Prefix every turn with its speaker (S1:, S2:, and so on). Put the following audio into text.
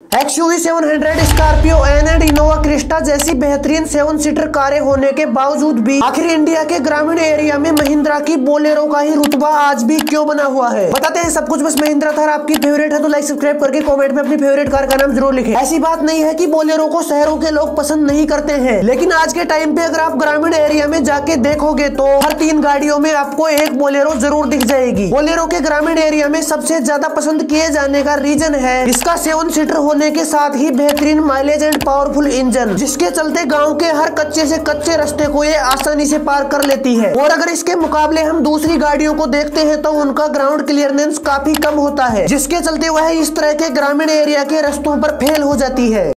S1: XUV 700, Scorpio N and Innova Crysta जैसी बेहतरीन 7 seater कारें होने के बावजूद भी आखिर इंडिया के ग्रामीण एरिया में महिंद्रा की बोलेरो का ही रुतबा आज भी क्यों बना हुआ है। बताते हैं सब कुछ। बस महिंद्रा थार आपकी फेवरेट है तो लाइक सब्सक्राइब करके कमेंट में अपनी फेवरेट कार का नाम जरूर लिखें। ऐसी बात नहीं है कि बोलेरो को शहरों के लोग पसंद नहीं करते हैं, लेकिन आज के टाइम पे अगर आप ग्रामीण एरिया में जाके देखोगे तो हर 3 गाड़ियों में आपको एक बोलेरो जरूर दिख जाएगी। बोलेरो के ग्रामीण एरिया में सबसे ज्यादा पसंद किए जाने का रीजन है इसका 7 सीटर होने के साथ ही बेहतरीन माइलेज एंड पावरफुल इंजन, जिसके चलते गांव के हर कच्चे से कच्चे रास्ते को ये आसानी से पार कर लेती है। और अगर इसके मुकाबले हम दूसरी गाड़ियों को देखते हैं तो उनका ग्राउंड क्लियरेंस काफी कम होता है, जिसके चलते वह इस तरह के ग्रामीण एरिया के रास्तों पर फेल हो जाती है।